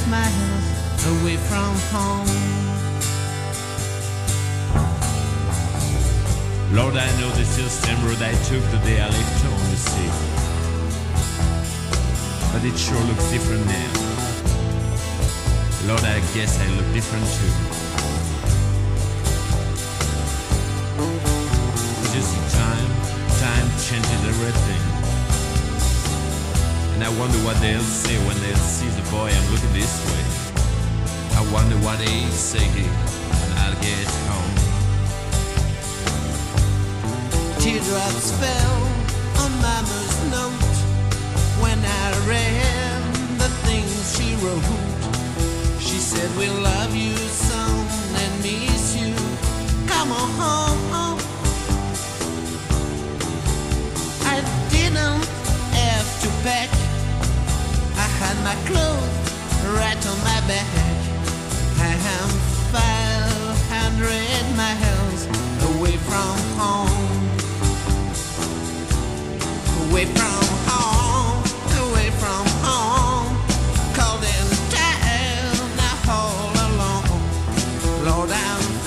miles away from home. Lord, I know this is the same road I took the day I left home, you see. But it sure looks different now. Lord, I guess I look different too. Just time changes everything. And I wonder what they'll say when they'll see the boy I'm looking this way. I wonder what they'll say when I'll get home. Teardrops fell on Mama's note when I read the things she wrote. She said, we love you, son, and miss you. Come on home. I didn't have to pack. I had my clothes right on my back. I am 500 miles away from home. Away from home, away from home, cold and tired, now all alone. Lord, I'm